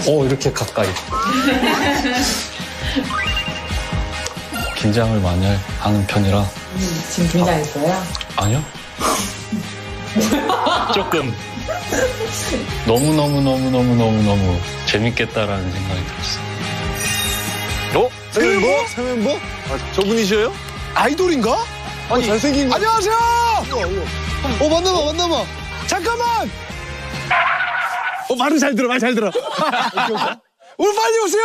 이렇게 가까이. 긴장을 많이 하는 편이라. 지금 긴장했어요? 아니요. 조금. 너무 재밌겠다라는 생각이 들었어요. 새 멤버? 저분이셔요? 아이돌인가? 아니, 잘생긴 거. 안녕하세요! 만나봐. 잠깐만! 말은 잘 들어. 오늘 빨리 오세요!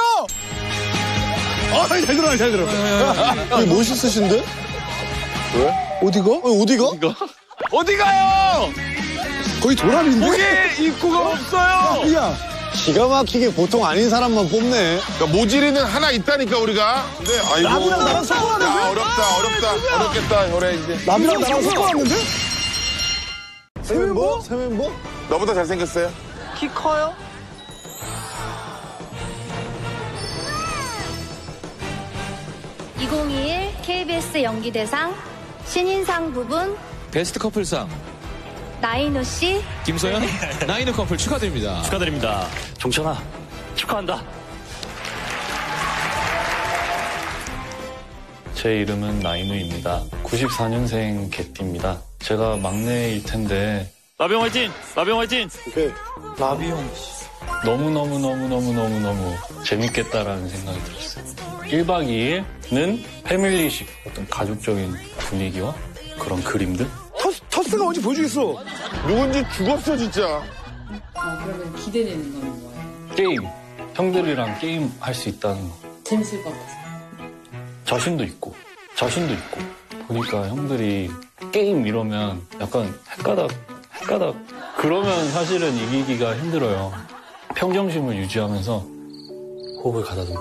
잘 들어. 되게 멋있으신데? 왜? 어디가? 어디 가요? 거의 도랍인데? 거기 입구가 없어요. 야, 기가 막히게 보통 아닌 사람만 뽑네. 그러니까 모질이는 하나 있다니까 우리가. 근데 아이고. 남이랑 나랑 섞어놨는데? 야, 어렵겠다 혈에 이제. 남이랑 나랑 섞어놨는데? 새 멤버? 너보다 잘생겼어요? 키 커요? (2021) KBS 연기대상 신인상 부분 베스트 커플상 나인우 씨, 김소연, 나인우 커플 축하드립니다. 축하드립니다. 종천아, 축하한다. 제 이름은 나인우입니다. 94년생 개띠입니다. 제가 막내일 텐데. 라비형 화이팅! 오케이. 너무 재밌겠다라는 생각이 들었어요. 1박 2일은 패밀리식 어떤 가족적인 분위기와 그런 그림들? 터스가 뭔지 보여주겠어. 누군지 죽었어 진짜. 그러면 기대되는 거는 뭐예요? 게임. 형들이랑 게임 할 수 있다는 거. 재밌을 것 같아서. 자신도 있고. 보니까 형들이 게임 이러면 약간 헷가닥. 그러면 사실은 이기기가 힘들어요. 평정심을 유지하면서 호흡을 가다듬고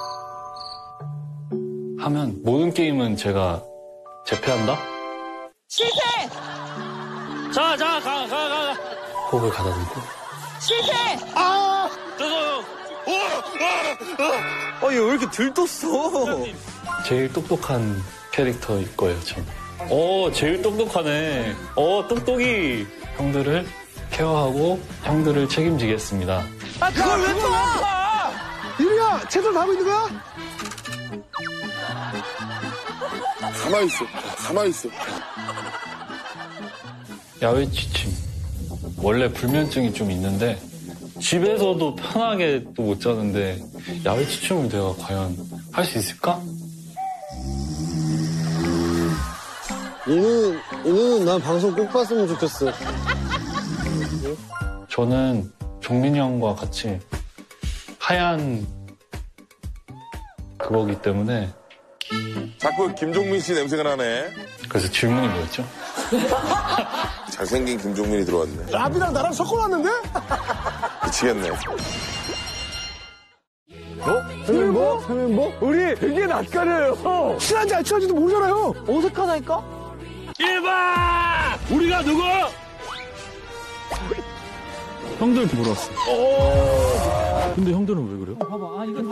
하면 모든 게임은 제가 제패한다? 실패! 자, 가. 호흡을 가다듬고. 실패! 얘 왜 이렇게 들떴어? 제일 똑똑한 캐릭터일 거예요, 저는. 제일 똑똑하네. 똑똑이. 형들을 케어하고 형들을 책임지겠습니다. 그걸 왜 또? 이리야, 채널 가고 있는 거야? 가만히 있어. 야외 취침. 원래 불면증이 좀 있는데 집에서도 편하게 또 못 자는데 야외 취침을 내가 과연 할 수 있을까? 얘는 난 방송 꼭 봤으면 좋겠어. 저는 종민이 형과 같이 하얀 그거기 때문에. 자꾸 김종민 씨 냄새가 나네. 그래서 질문이 뭐였죠? 잘생긴 김종민이 들어왔네. 라비랑 나랑 섞어놨는데? 미치겠네. 새 멤버? 우리 되게 낯가려요. 친한지 안 친한지도 모르잖아요. 어색하다니까? 1번! 우리가 누구? 형들 물었어. 근데 형들은 왜 그래요? 봐봐. 이건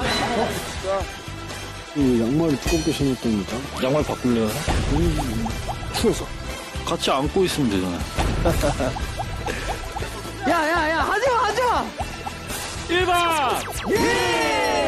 양말을 두껍게 신었다니까. 양말 바꿀래요? 추워서. 같이 안고 있으면 되잖아요. 야, 하지 마! 1번! 예!